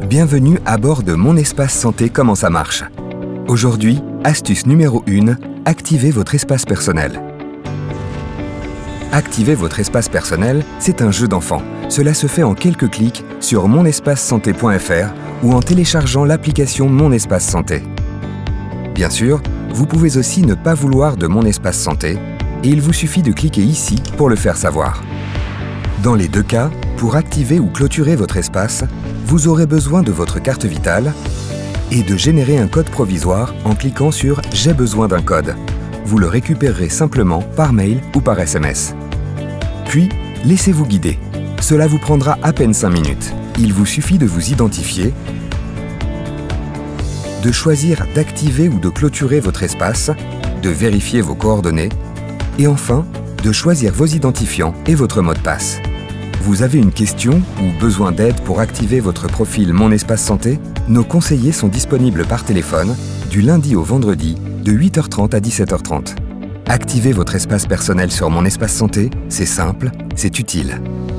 Bienvenue à bord de Mon Espace Santé. Comment ça marche? Aujourd'hui, astuce numéro 1, activez votre espace personnel. Activer votre espace personnel, c'est un jeu d'enfant. Cela se fait en quelques clics sur monespacesanté.fr ou en téléchargeant l'application Mon Espace Santé. Bien sûr, vous pouvez aussi ne pas vouloir de Mon Espace Santé et il vous suffit de cliquer ici pour le faire savoir. Dans les deux cas, pour activer ou clôturer votre espace, vous aurez besoin de votre carte vitale et de générer un code provisoire en cliquant sur « J'ai besoin d'un code ». Vous le récupérerez simplement par mail ou par SMS. Puis, laissez-vous guider. Cela vous prendra à peine 5 minutes. Il vous suffit de vous identifier, de choisir d'activer ou de clôturer votre espace, de vérifier vos coordonnées et enfin, de choisir vos identifiants et votre mot de passe. Vous avez une question ou besoin d'aide pour activer votre profil Mon Espace Santé? Nos conseillers sont disponibles par téléphone du lundi au vendredi de 8h30 à 17h30. Activez votre espace personnel sur Mon Espace Santé, c'est simple, c'est utile.